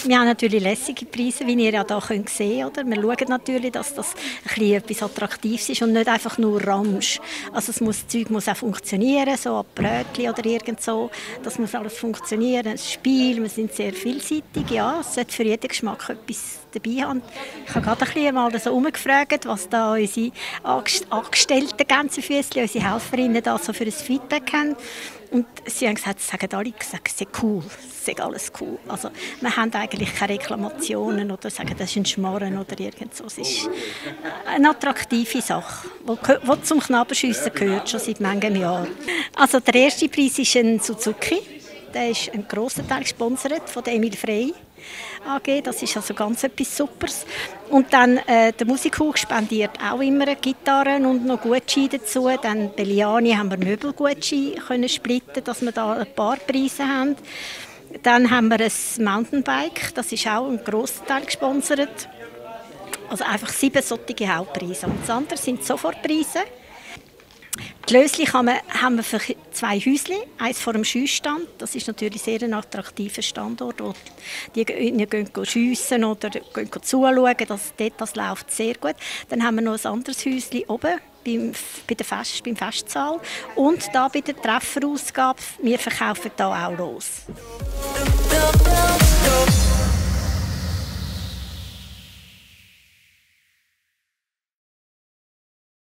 Wir haben natürlich lässige Preise, wie ihr ja hier sehen könnt. Oder? Wir schauen natürlich, dass das etwas Attraktives ist und nicht einfach nur Ramsch. Also das Zeug muss auch funktionieren, so ein Brötchen oder irgend so. Das muss alles funktionieren, ein Spiel, wir sind sehr vielseitig. Ja, es sollte für jeden Geschmack etwas dabei haben. Ich habe gerade ein bisschen mal so umgefragt, was da unsere Angestellten, Gänsefüßchen, unsere Helferinnen da so für ein Feedback haben. Und sie haben gesagt, sagen alle, es sei cool, es sei alles cool. Also wir haben eigentlich keine Reklamationen oder sagen, das ist ein Schmarren oder irgend so. Es ist eine attraktive Sache, die zum Knabberschiessen gehört, schon seit manchem Jahr. Also der erste Preis ist ein Suzuki. Der ist ein grosser Teil gesponsert von der Emil Frey AG. Das ist also ganz etwas Supers. Und dann der Musikhof spendiert auch immer Gitarren und noch Gutscheine dazu. Dann bei Liani haben wir Möbelgutscheine können splitten, dass wir da ein paar Preise haben. Dann haben wir ein Mountainbike, das ist auch ein grosser Teil gesponsert. Also einfach 7 solche Hauptpreise. Und das andere sind Sofortpreise. Die Lösli haben wir für 2 Häuschen, eins vor dem Schiessstand. Das ist natürlich sehr ein attraktiver Standort, wo die gehen schiessen oder gehen zuschauen. Das läuft sehr gut. Dann haben wir noch ein anderes Häuschen oben beim Festsaal. Und da bei der Trefferausgabe, wir verkaufen da auch los.